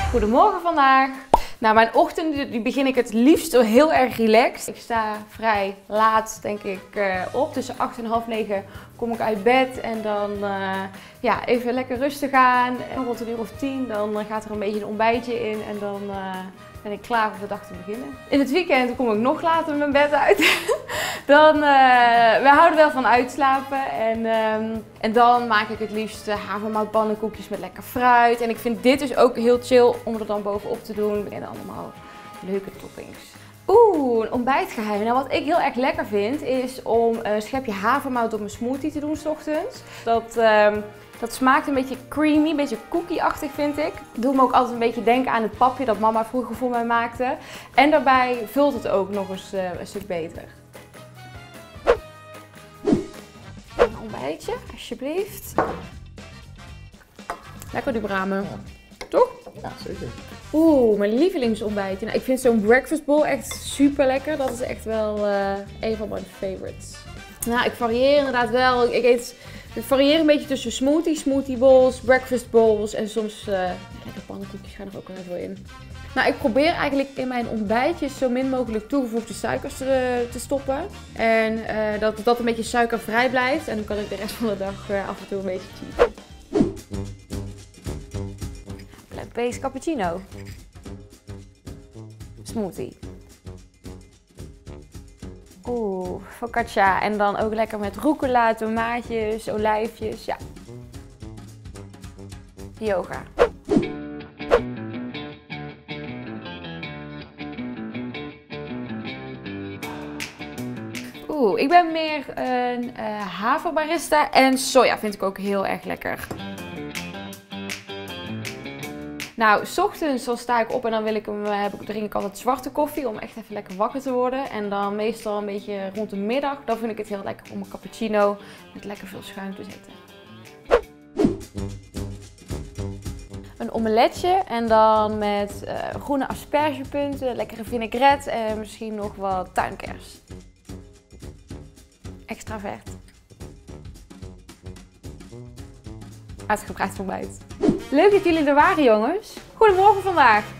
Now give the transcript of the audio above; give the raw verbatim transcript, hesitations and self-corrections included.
Goedemorgen vandaag. Nou, mijn ochtend die begin ik het liefst heel erg relaxed. Ik sta vrij laat, denk ik, uh, op. Tussen acht en half negen kom ik uit bed en dan uh, ja, even lekker rustig aan. En rond een uur of tien dan gaat er een beetje een ontbijtje in en dan uh, ben ik klaar om de dag te beginnen. In het weekend kom ik nog later mijn bed uit. dan, uh, we houden wel van uitslapen en, um, en dan maak ik het liefst uh, havermoutpannenkoekjes met lekker fruit. En ik vind dit dus ook heel chill om er dan bovenop te doen en allemaal leuke toppings. Oeh, een ontbijtgeheim. Nou, wat ik heel erg lekker vind is om een schepje havermout op mijn smoothie te doen 's ochtends. Dat, um, dat smaakt een beetje creamy, een beetje cookie-achtig vind ik. Doe me ook altijd een beetje denken aan het papje dat mama vroeger voor mij maakte. En daarbij vult het ook nog eens uh, een stuk beter. Een ontbijtje, alsjeblieft. Lekker die bramen. Toch? Ja, zeker. Oeh, mijn lievelingsontbijtje. Nou, ik vind zo'n breakfast bowl echt super lekker. Dat is echt wel uh, een van mijn favorites. Nou, ik varieer inderdaad wel. Ik, eet, ik varieer een beetje tussen smoothies, smoothie bowls, breakfast bowls en soms uh, ja, lekker pannenkoekjes gaan er ook wel even in. Nou, ik probeer eigenlijk in mijn ontbijtjes zo min mogelijk toegevoegde suikers te, te stoppen. En uh, dat dat een beetje suikervrij blijft. En dan kan ik de rest van de dag uh, af en toe een beetje cheaten. Plant-based cappuccino. Smoothie. Oeh, focaccia. En dan ook lekker met rucola, tomaatjes, olijfjes. Ja. Yoga. Oeh, ik ben meer een uh, haverbarista en soja vind ik ook heel erg lekker. Nou, 's ochtends dan sta ik op en dan wil ik hem, heb ik, drink ik altijd zwarte koffie om echt even lekker wakker te worden. En dan meestal een beetje rond de middag, dan vind ik het heel lekker om een cappuccino met lekker veel schuim te zetten. Een omeletje en dan met uh, groene aspergepunten, lekkere vinaigrette en misschien nog wat tuinkers. Extra vet. Uitgebreid ontbijt. Leuk dat jullie er waren, jongens. Goedemorgen vandaag.